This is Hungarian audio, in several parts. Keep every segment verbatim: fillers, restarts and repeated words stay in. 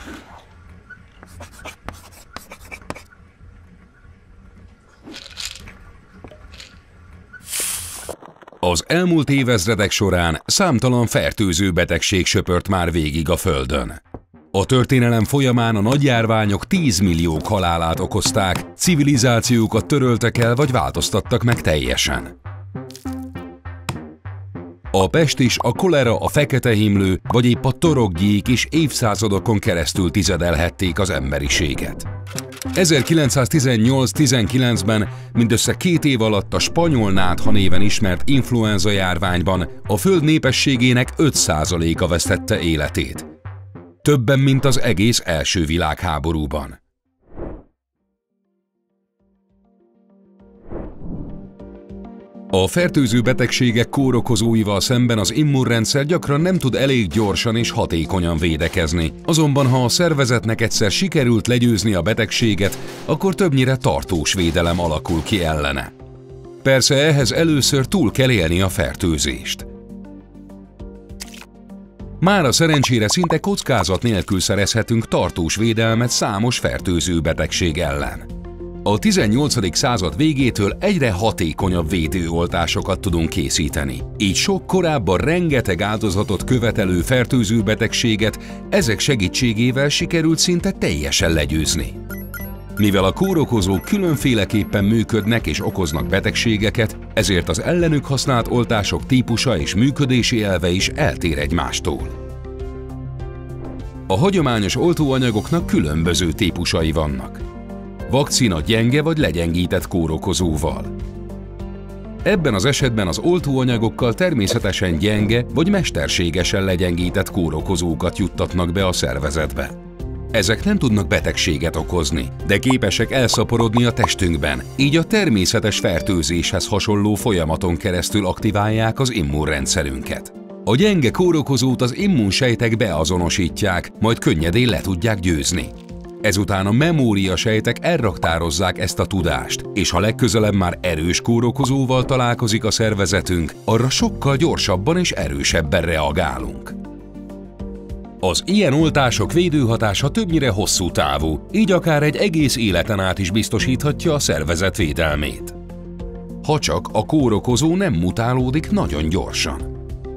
Az elmúlt évezredek során számtalan fertőző betegség söpört már végig a Földön. A történelem folyamán a nagy járványok tízmilliók halálát okozták, civilizációkat töröltek el vagy változtattak meg teljesen. A pestis, a kolera, a fekete-himlő vagy épp a torokgyík is évszázadokon keresztül tizedelhették az emberiséget. ezerkilencszáztizennyolc-tizenkilencben mindössze két év alatt a spanyol nátha néven ismert influenza járványban a Föld népességének öt százaléka vesztette életét. Többen, mint az egész első világháborúban. A fertőző betegségek kórokozóival szemben az immunrendszer gyakran nem tud elég gyorsan és hatékonyan védekezni. Azonban ha a szervezetnek egyszer sikerült legyőzni a betegséget, akkor többnyire tartós védelem alakul ki ellene. Persze ehhez először túl kell élni a fertőzést. Mára szerencsére szinte kockázat nélkül szerezhetünk tartós védelmet számos fertőző betegség ellen. A tizennyolcadik század végétől egyre hatékonyabb védőoltásokat tudunk készíteni. Így sok korábban rengeteg áldozatot követelő fertőző betegséget ezek segítségével sikerült szinte teljesen legyőzni. Mivel a kórokozók különféleképpen működnek és okoznak betegségeket, ezért az ellenük használt oltások típusa és működési elve is eltér egymástól. A hagyományos oltóanyagoknak különböző típusai vannak. Vakcina gyenge vagy legyengített kórokozóval. Ebben az esetben az oltóanyagokkal természetesen gyenge vagy mesterségesen legyengített kórokozókat juttatnak be a szervezetbe. Ezek nem tudnak betegséget okozni, de képesek elszaporodni a testünkben, így a természetes fertőzéshez hasonló folyamaton keresztül aktiválják az immunrendszerünket. A gyenge kórokozót az immunsejtek beazonosítják, majd könnyedén le tudják győzni. Ezután a memóriasejtek elraktározzák ezt a tudást, és ha legközelebb már erős kórokozóval találkozik a szervezetünk, arra sokkal gyorsabban és erősebben reagálunk. Az ilyen oltások védőhatása többnyire hosszú távú, így akár egy egész életen át is biztosíthatja a szervezet védelmét. Ha csak a kórokozó nem mutálódik nagyon gyorsan.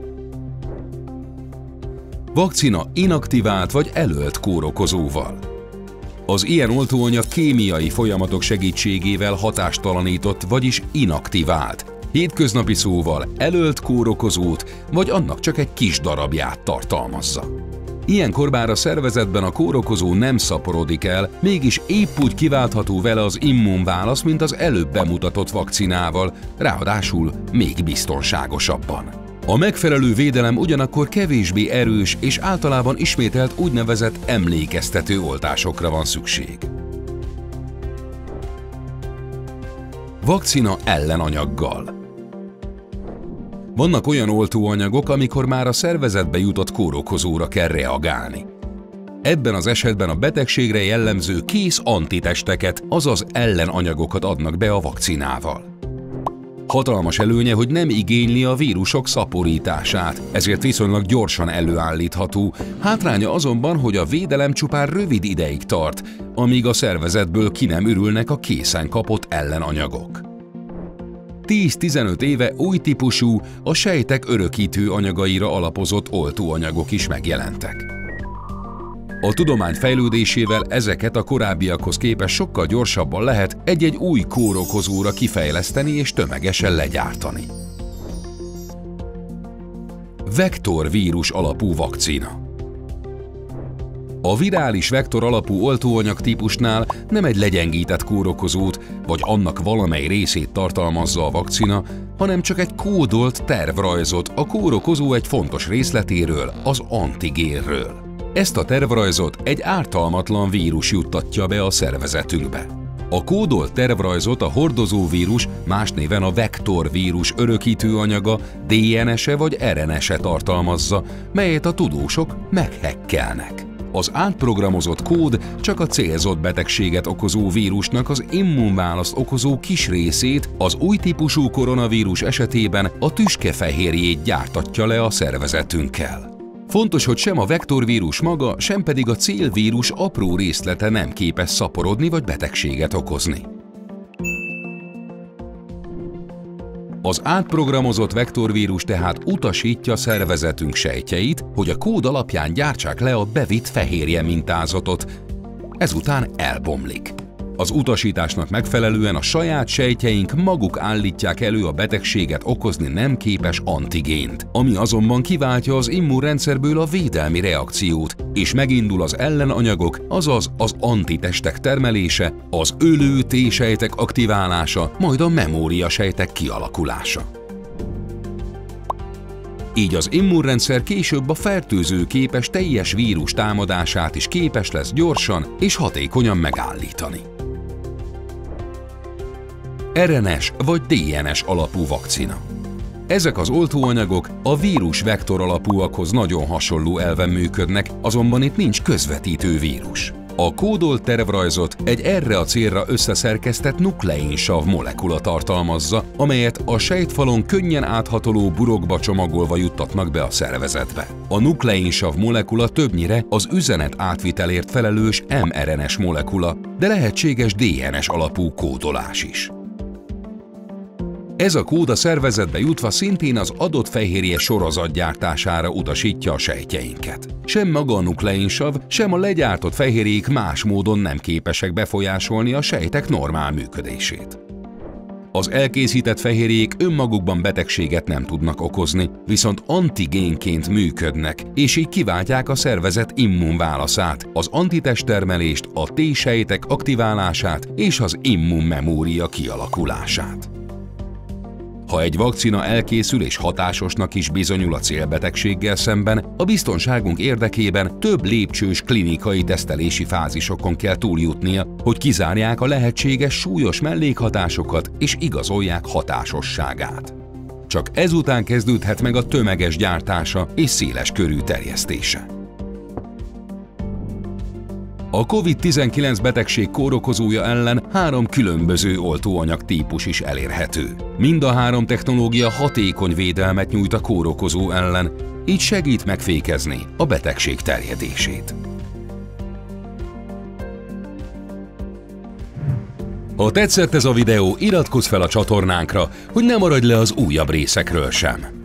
Vakcina inaktivált vagy elölt kórokozóval. Az ilyen oltóanyag kémiai folyamatok segítségével hatástalanított, vagyis inaktivált, hétköznapi szóval elölt kórokozót, vagy annak csak egy kis darabját tartalmazza. Ilyenkor bár a szervezetben a kórokozó nem szaporodik el, mégis épp úgy kiváltható vele az immunválasz, mint az előbb bemutatott vakcinával, ráadásul még biztonságosabban. A megfelelő védelem ugyanakkor kevésbé erős és általában ismételt úgynevezett emlékeztető oltásokra van szükség. Vakcina ellenanyaggal. Vannak olyan oltóanyagok, amikor már a szervezetbe jutott kórokozóra kell reagálni. Ebben az esetben a betegségre jellemző kész antitesteket, azaz ellenanyagokat adnak be a vakcinával. Hatalmas előnye, hogy nem igényli a vírusok szaporítását, ezért viszonylag gyorsan előállítható, hátránya azonban, hogy a védelem csupán rövid ideig tart, amíg a szervezetből ki nem ürülnek a készen kapott ellenanyagok. tíz-tizenöt éve új típusú, a sejtek örökítő anyagaira alapozott oltóanyagok is megjelentek. A tudomány fejlődésével ezeket a korábbiakhoz képest sokkal gyorsabban lehet egy-egy új kórokozóra kifejleszteni és tömegesen legyártani. Vektorvírus alapú vakcina. A virális vektor alapú oltóanyag típusnál nem egy legyengített kórokozót vagy annak valamely részét tartalmazza a vakcina, hanem csak egy kódolt tervrajzot a kórokozó egy fontos részletéről, az antigénről. Ezt a tervrajzot egy ártalmatlan vírus juttatja be a szervezetünkbe. A kódolt tervrajzot a hordozó vírus, más néven a vektorvírus örökítő anyaga, dé en es-e vagy er en es-e tartalmazza, melyet a tudósok meghekkelnek. Az átprogramozott kód csak a célzott betegséget okozó vírusnak az immunválaszt okozó kis részét, az új típusú koronavírus esetében a tüskefehérjét gyártatja le a szervezetünkkel. Fontos, hogy sem a vektorvírus maga, sem pedig a célvírus apró részlete nem képes szaporodni vagy betegséget okozni. Az átprogramozott vektorvírus tehát utasítja szervezetünk sejtjeit, hogy a kód alapján gyártsák le a bevitt fehérje mintázatot, ezután elbomlik. Az utasításnak megfelelően a saját sejtjeink maguk állítják elő a betegséget okozni nem képes antigént, ami azonban kiváltja az immunrendszerből a védelmi reakciót, és megindul az ellenanyagok, azaz az antitestek termelése, az ölő T-sejtek aktiválása, majd a memóriasejtek kialakulása. Így az immunrendszer később a fertőzőképes teljes vírus támadását is képes lesz gyorsan és hatékonyan megállítani. er en es vagy dé en es alapú vakcina. Ezek az oltóanyagok a vírus vektor alapúakhoz nagyon hasonló elven működnek, azonban itt nincs közvetítő vírus. A kódolt tervrajzot egy erre a célra összeszerkesztett nukleinsav molekula tartalmazza, amelyet a sejtfalon könnyen áthatoló burokba csomagolva juttatnak be a szervezetbe. A nukleinsav molekula többnyire az üzenet átvitelért felelős em er en es molekula, de lehetséges dé en es alapú kódolás is. Ez a kód a szervezetbe jutva szintén az adott fehérje sorozat gyártására utasítja a sejtjeinket. Sem maga a nukleinsav, sem a legyártott fehérjék más módon nem képesek befolyásolni a sejtek normál működését. Az elkészített fehérjék önmagukban betegséget nem tudnak okozni, viszont antigénként működnek, és így kiváltják a szervezet immunválaszát, az antitesttermelést, a T-sejtek aktiválását és az immunmemória kialakulását. Ha egy vakcina elkészül és hatásosnak is bizonyul a célbetegséggel szemben, a biztonságunk érdekében több lépcsős klinikai tesztelési fázisokon kell túljutnia, hogy kizárják a lehetséges súlyos mellékhatásokat és igazolják hatásosságát. Csak ezután kezdődhet meg a tömeges gyártása és széles körű terjesztése. A kovid tizenkilenc betegség kórokozója ellen három különböző oltóanyag típus is elérhető. Mind a három technológia hatékony védelmet nyújt a kórokozó ellen, így segít megfékezni a betegség terjedését. Ha tetszett ez a videó, iratkozz fel a csatornánkra, hogy ne maradj le az újabb részekről sem.